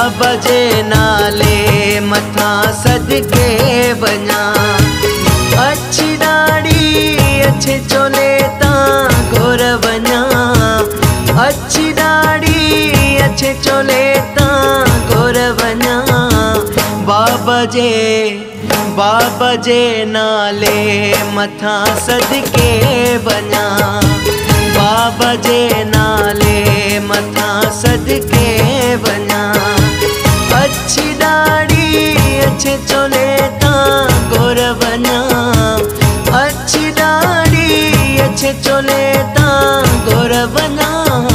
बाबा जे नाले मथा सदके वञा। अच्छी दाढ़ी अच्छे चोले तां घोर वञा। अच्छी दाढ़ी अच्छे चोले तां घोर वञा। बाबा जे नाले मथा सदके वञा। बाबा जे नाले मथा सदके वञा। अच्छी दाढ़ी अच्छे चोले तां घोर वञा। अच्छी दाढ़ी अच्छे चोले तां घोर वञा।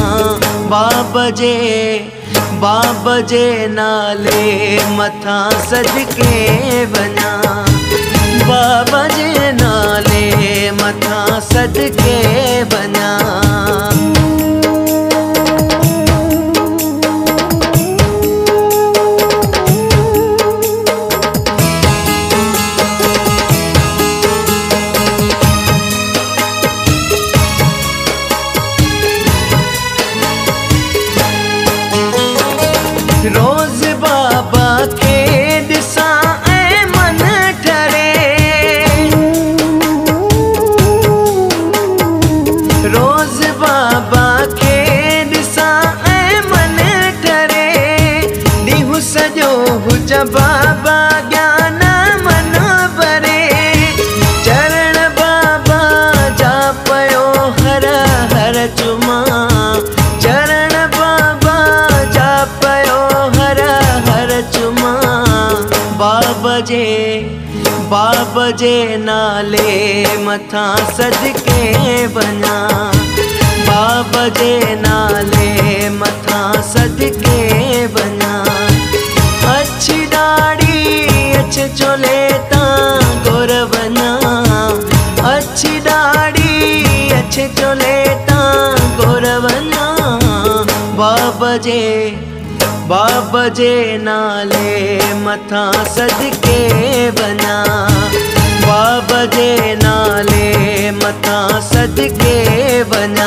बाबा जे नाले मथा सदके वञा। बाबा जे नाले मथा सदके वञा। रोज बाबा के दिसा ऐं मन ठरे। रोज बाबा के दिसा ऐं मन ठरे। ॾींहुं सॼो हुज बाबा ज्ञान मन भरे। चरण बाबा जा पयो हर हर चुमा। चरण बाबा जा पयो हर हर चुमा। बाबा जे नाले मथा सदके वञा। बाबा जे नाले मथा सदके वञा। अच्छी दाढ़ी अच्छे चोले तां घोर वञा। अच्छी दाढ़ी अच्छे चोले तां घोर वञा। बाबा जे नाले मथा सदके वञा। बाबा जे नाले मथा सदके वञा।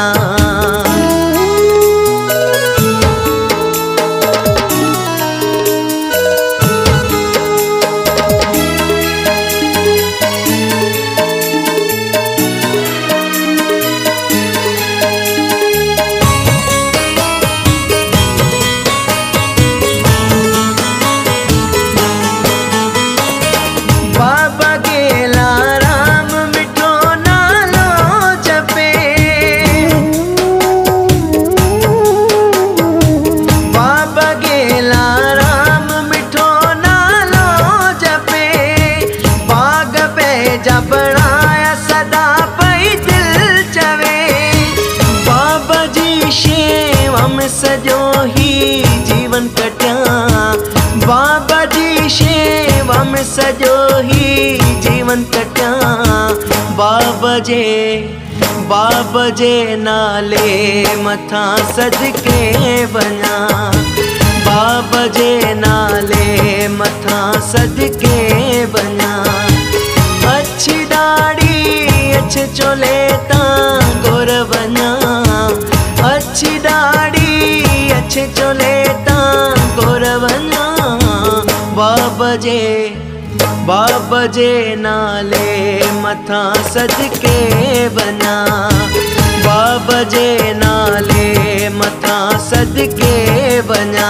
बाबा गेला राम मिठो नालो जपे। बाबा गेला राम मिठो नालो जपे। बाग पंहिंजा बणाया सदा पई दिल चवे। बाबा जी शेवा में सॼो ही जीवन कटिया। बाबा जी शेवा में सॼो ही जीवन कटिया। बाबा जे नाले मथा सदके वञा। बाबा जे नाले मथा सदके वञा। अच्छी दाढ़ी अच्छे चोले तां घोर वञा। अच्छी दाढ़ी अच्छे चोले तां घोर वञा। बाबा जे नाले मथा सदके वञा। बाबा जे नाले मथा सदके वञा।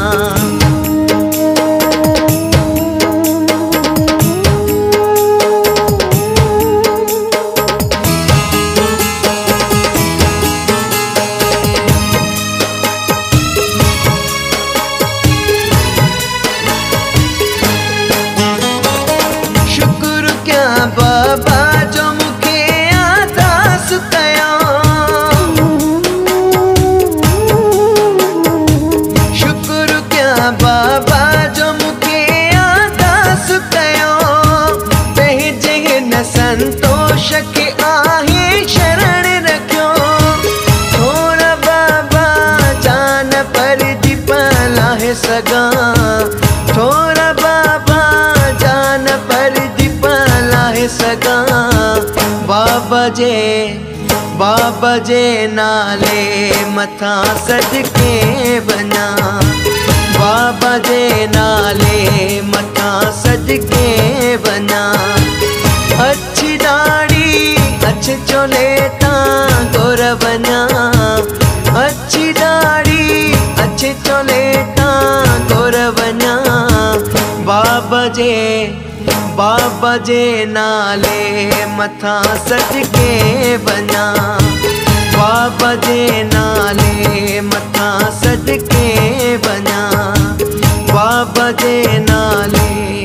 बाबा जो मुखे आदास कयो। शुक्र क्या बाबा जो मुखे आदास कयो। पंहिंजे हिन संतोष खे आहे शरण रखियो। थोरा बाबा जान पर जी पलाहे सघां। थोरा बाबा जान पर जी पलाहे सघां। बाबा जे नाले मथा सदके वञा। बाबा जे नाले मथा सदके वञा। अच्छी दाढ़ी अच्छे चोले तां गोर वञा। अच्छी दाढ़ी अच्छे चोले तां गोर वञा। बाबा जे नाले मथा सदके वञा। बाबा जे नाले मथा सदके वञा। बाबा जे नाले